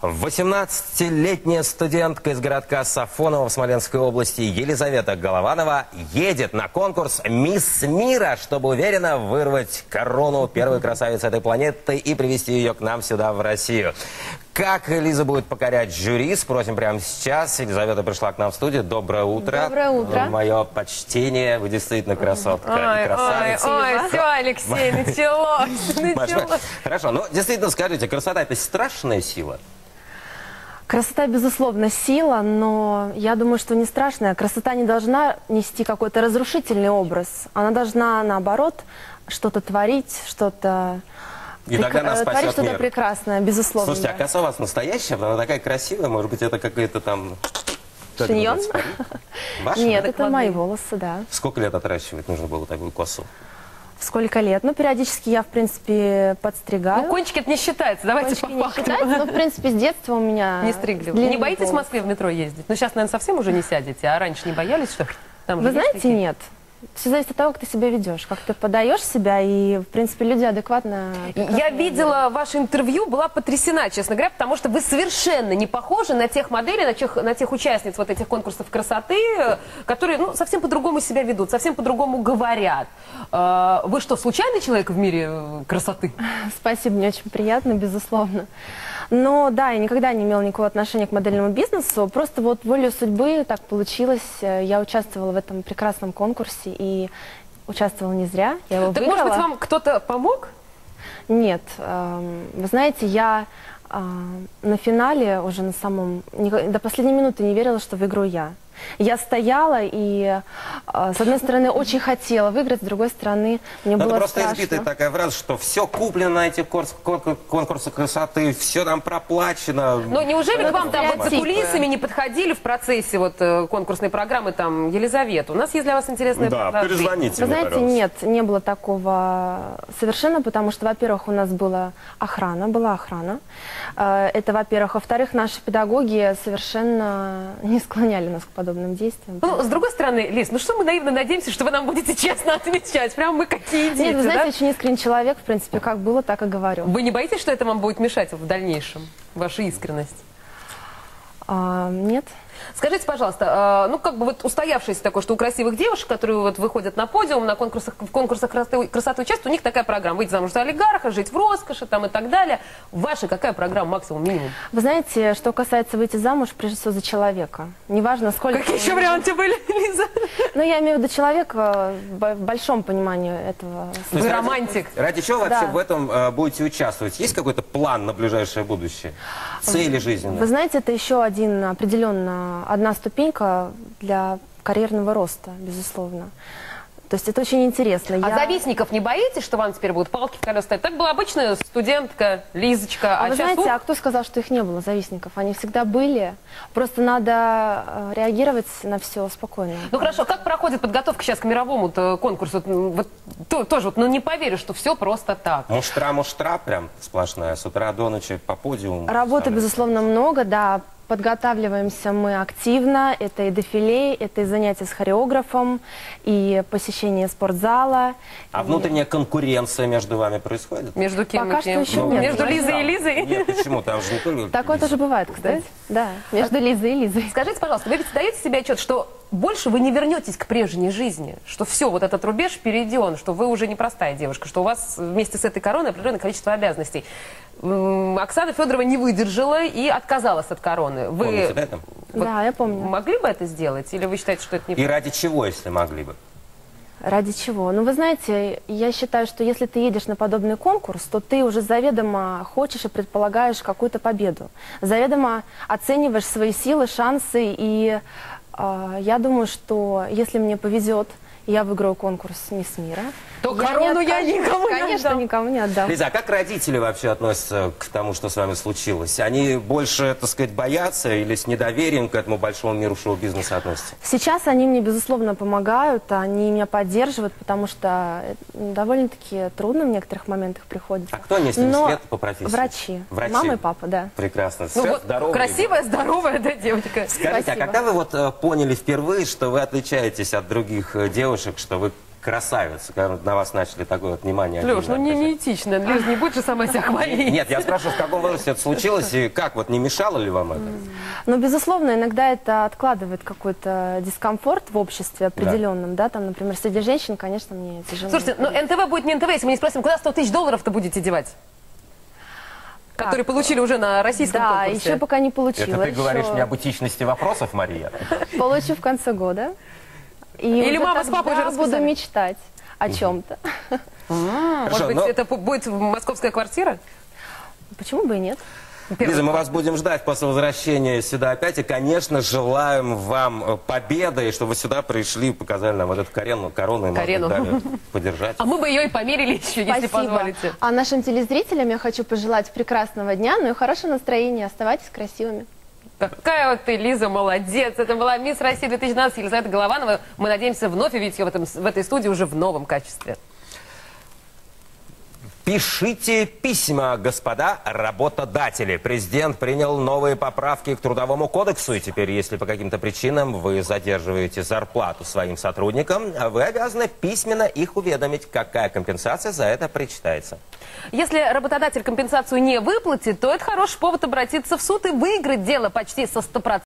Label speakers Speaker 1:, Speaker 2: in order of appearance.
Speaker 1: 18-летняя студентка из городка Сафоново в Смоленской области Елизавета Голованова едет на конкурс «Мисс Мира», чтобы уверенно вырвать корону первой красавицы этой планеты и привезти ее к нам сюда, в Россию. Как Лиза будет покорять жюри, спросим прямо сейчас. Елизавета пришла к нам в студию. Доброе утро.
Speaker 2: Доброе утро.
Speaker 1: Мое почтение. Вы действительно красотка и красавица.
Speaker 2: Ой, все, Алексей, началось.
Speaker 1: Хорошо, ну действительно скажите, красота – это страшная сила?
Speaker 2: Красота, безусловно, сила, но я думаю, что не страшная. Красота не должна нести какой-то разрушительный образ. Она должна, наоборот, что-то творить, что-то...
Speaker 1: И тогда нас спасет
Speaker 2: что-то
Speaker 1: мир.
Speaker 2: Прекрасное, безусловно.
Speaker 1: Слушайте, а коса у вас настоящая? Она такая красивая, может быть, это какая-то там...
Speaker 2: Шиньон?
Speaker 1: Ваша?
Speaker 2: Нет, это мои волосы, да.
Speaker 1: Сколько лет отращивать нужно было такую косу?
Speaker 2: Сколько лет? Ну, периодически я, в принципе, подстригаю.
Speaker 3: Ну, кончики это не считается, давайте по факту.
Speaker 2: Не считается, но, в принципе, с детства у меня...
Speaker 3: Не стригли. Не боитесь в Москве в метро ездить? Ну, сейчас, наверное, совсем уже не сядете, а раньше не боялись, что там же...
Speaker 2: Вы знаете, нет. Все зависит от того, как ты себя ведешь, как ты подаешь себя, и, в принципе, люди адекватно...
Speaker 3: Я видела ваше интервью, была потрясена, честно говоря, потому что вы совершенно не похожи на тех моделей, на тех участниц вот этих конкурсов красоты, которые, ну, совсем по-другому себя ведут, совсем по-другому говорят. Вы что, случайный человек в мире красоты?
Speaker 2: Спасибо, мне очень приятно, безусловно. Но да, я никогда не имела никакого отношения к модельному бизнесу, просто вот волею судьбы так получилось. Я участвовала в этом прекрасном конкурсе и участвовала не зря, я его выиграла.
Speaker 3: Может быть, вам кто-то помог?
Speaker 2: Нет, вы знаете, я на финале уже на самом... До последней минуты не верила, что выиграю я. Я стояла и, с одной стороны, очень хотела выиграть, с другой стороны, мне было
Speaker 1: просто
Speaker 2: страшно.
Speaker 1: избитая такая фраза, что все куплено на эти конкурсы красоты, все там проплачено.
Speaker 3: Но неужели к вам там вот за кулисами не подходили в процессе вот конкурсной программы там Елизавета? У нас есть для вас интересная
Speaker 1: Да, перезвоните.
Speaker 2: Вы знаете, нет, не было такого совершенно, потому что, во-первых, у нас была охрана. Это, во-первых. Во-вторых, наши педагоги совершенно не склоняли нас к подобным действиям.
Speaker 3: Ну, с другой стороны, Лиз, ну что мы наивно надеемся, что вы нам будете честно отвечать? Прям мы какие дети,
Speaker 2: нет, вы знаете,
Speaker 3: да?
Speaker 2: очень искренний человек, в принципе, как было, так и говорю.
Speaker 3: Вы не боитесь, что это вам будет мешать в дальнейшем, ваша искренность?
Speaker 2: Нет.
Speaker 3: Скажите, пожалуйста, ну как бы вот устоявшееся такое, что у красивых девушек, которые вот выходят на подиум, в конкурсах красоты участвуют, у них такая программа: выйти замуж за олигарха, жить в роскоши там и так далее. Ваша какая программа, максимум, минимум?
Speaker 2: Вы знаете, что касается выйти замуж, прежде всего за человека. Неважно, сколько...
Speaker 3: Какие еще варианты были, Лиза?
Speaker 2: Ну, я имею в виду человека в большом понимании этого.
Speaker 3: Вы романтик.
Speaker 1: Ради чего вообще в этом будете участвовать? Есть какой-то план на ближайшее будущее? Цели жизненные?
Speaker 2: Вы знаете, это еще одна ступенька для карьерного роста, безусловно. То есть это очень интересно.
Speaker 3: А завистников не боитесь, что вам теперь будут палки в колеса ставить? Так была обычная студентка, Лизочка,
Speaker 2: а вы знаете, а кто сказал, что их не было, завистников? Они всегда были. Просто надо реагировать на все спокойно.
Speaker 3: Ну хорошо, как проходит подготовка сейчас к мировому конкурсу? Вот, тоже, вот, ну не поверю, что все просто так.
Speaker 1: Муштра прям сплошная, с утра до ночи по подиуму.
Speaker 2: Работы, безусловно, много, да. Подготавливаемся мы активно. Это и дефиле, это и занятия с хореографом, и посещение спортзала.
Speaker 1: А внутренняя конкуренция между вами происходит?
Speaker 3: Между кем
Speaker 2: Пока
Speaker 3: и кем?
Speaker 2: что еще нет.
Speaker 3: Между Лизой и Лизой?
Speaker 1: Нет, почему? Там же не только...
Speaker 2: Такое тоже бывает, кстати. Да, между Лизой и Лизой.
Speaker 3: Скажите, пожалуйста, вы ведь даете себе отчет, что больше вы не вернетесь к прежней жизни, что все, вот этот рубеж перейден, что вы уже не простая девушка, что у вас вместе с этой короной определенное количество обязанностей. Оксана Федорова не выдержала и отказалась от короны. Вы
Speaker 1: Помните, да, там?
Speaker 3: Вот
Speaker 2: да, я помню.
Speaker 3: могли бы это сделать? Или вы считаете, что это не...
Speaker 1: И ради чего, если могли бы?
Speaker 2: Ради чего? Ну, вы знаете, я считаю, что если ты едешь на подобный конкурс, то ты уже заведомо хочешь и предполагаешь какую-то победу. Заведомо оцениваешь свои силы, шансы, и я думаю, что если мне повезет, я выиграю конкурс «Мисс Мира»,
Speaker 3: то корону я никому не
Speaker 2: Конечно,
Speaker 3: отдам.
Speaker 2: никому не отдам.
Speaker 1: Лиза, а как родители вообще относятся к тому, что с вами случилось? Они больше, так сказать, боятся или с недоверием к этому большому миру шоу-бизнеса относятся?
Speaker 2: Сейчас они мне, безусловно, помогают, они меня поддерживают, потому что довольно-таки трудно в некоторых моментах приходится.
Speaker 1: А кто они, если не секрет, по профессии?
Speaker 2: Врачи.
Speaker 1: Врачи.
Speaker 2: Мама и папа, да.
Speaker 1: Прекрасно.
Speaker 3: Ну вот,
Speaker 1: Здоровые.
Speaker 3: красивая, здоровая, да, девочка.
Speaker 1: Скажите,
Speaker 2: Спасибо.
Speaker 1: а когда вы вот поняли впервые, что вы отличаетесь от других девушек, что вы красавица, когда на вас начали такое вот внимание?
Speaker 3: Леш, ну
Speaker 1: обращать?
Speaker 3: неэтично. Леш, не будешь же сама себя хвалить.
Speaker 1: Нет, я спрашиваю, в каком возрасте это случилось и как, вот не мешало ли вам это?
Speaker 2: Ну, безусловно, иногда это откладывает какой-то дискомфорт в обществе определенном, да, там, например, среди женщин, конечно, мне тяжело.
Speaker 3: Слушайте, но НТВ будет не НТВ, если мы не спросим, куда 100 тысяч долларов-то будете девать? Которые получили уже на российском
Speaker 2: Да,
Speaker 3: конкурсе.
Speaker 2: еще пока не получила.
Speaker 1: Это ты
Speaker 2: еще
Speaker 1: говоришь мне об этичности вопросов, Мария?
Speaker 2: Получу в конце года. И
Speaker 3: Или
Speaker 2: уже
Speaker 3: мама с папой уже
Speaker 2: тогда буду
Speaker 3: расписали?
Speaker 2: мечтать о чем-то.
Speaker 3: Может быть,
Speaker 1: но-
Speaker 3: это будет московская квартира?
Speaker 2: Почему бы и нет?
Speaker 1: Лиза, мы вас будем ждать после возвращения сюда опять. И, конечно, желаем вам победы, и чтобы вы сюда пришли и показали нам вот эту корону и, может быть, дали подержать.
Speaker 3: А мы бы ее и померили еще, если
Speaker 2: Спасибо.
Speaker 3: позволите.
Speaker 2: А нашим телезрителям я хочу пожелать прекрасного дня, ну и хорошего настроения. Оставайтесь красивыми.
Speaker 3: Какая вот ты, Лиза, молодец. Это была Мисс Россия 2012 Елизавета Голованова. Мы надеемся вновь увидеть ее в этой студии уже в новом качестве.
Speaker 1: Пишите письма, господа работодатели. Президент принял новые поправки к Трудовому кодексу, и теперь, если по каким-то причинам вы задерживаете зарплату своим сотрудникам, вы обязаны письменно их уведомить, какая компенсация за это причитается.
Speaker 3: Если работодатель компенсацию не выплатит, то это хороший повод обратиться в суд и выиграть дело почти со 100%.